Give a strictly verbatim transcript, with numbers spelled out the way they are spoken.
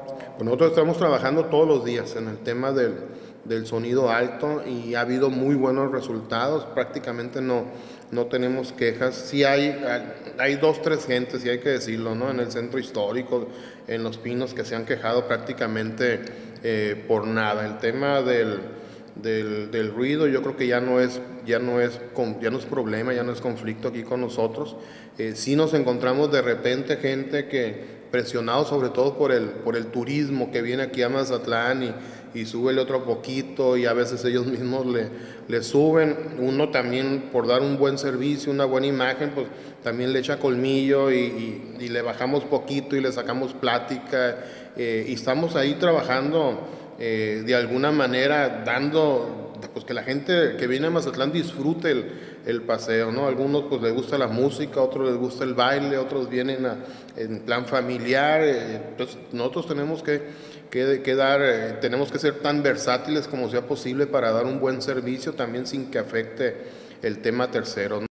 Pues nosotros estamos trabajando todos los días en el tema del, del sonido alto y ha habido muy buenos resultados, prácticamente no, no tenemos quejas. Sí hay, hay dos, tres gentes, sí hay que decirlo, ¿no? En el centro histórico, en Los Pinos, que se han quejado prácticamente eh, por nada. El tema del, del, del ruido yo creo que ya no es, ya no es, ya no es problema, ya no es conflicto aquí con nosotros. Eh, sí nos encontramos de repente gente que presionados sobre todo por el, por el turismo que viene aquí a Mazatlán y, y súbele otro poquito y a veces ellos mismos le, le suben. Uno también por dar un buen servicio, una buena imagen, pues también le echa colmillo y, y, y le bajamos poquito y le sacamos plática eh, y estamos ahí trabajando eh, de alguna manera dando pues que la gente que viene a Mazatlán disfrute el, el paseo, ¿no? Algunos pues les gusta la música, otros les gusta el baile, otros vienen a, en plan familiar, eh, entonces nosotros tenemos que, que, que dar, eh, tenemos que ser tan versátiles como sea posible para dar un buen servicio también sin que afecte el tema tercero, ¿no?